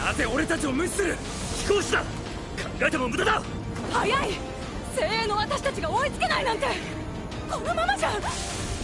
なぜ俺たちを無視する？飛行士だ。考えても無駄だ。 早い。精鋭の私たちが追いつけないなんて、このままじゃ。